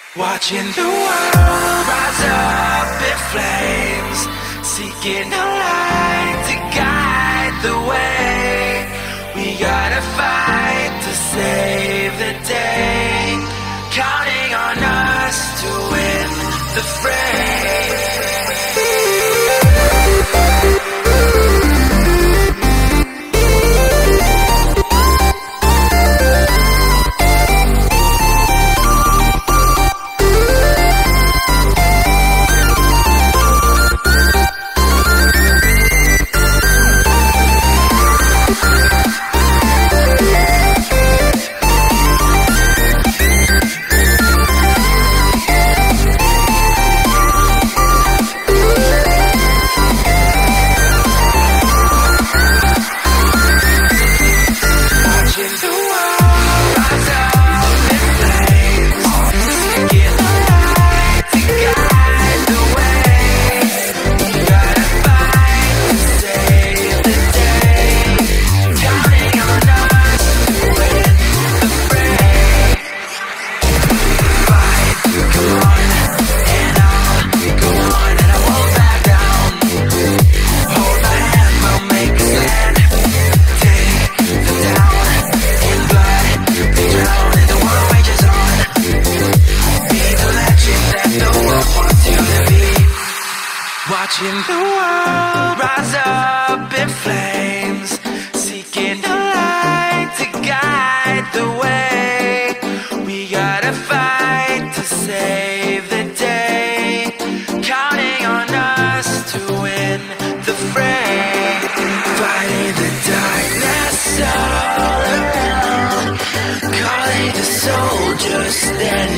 Watching the world rise up in flames, seeking a light to guide the way. We gotta fight to save the day, counting on us to win the fray. Watching the world rise up in flames, seeking a light to guide the way. We gotta fight to save the day, counting on us to win the fray. Fighting the darkness all around, calling the soldiers stand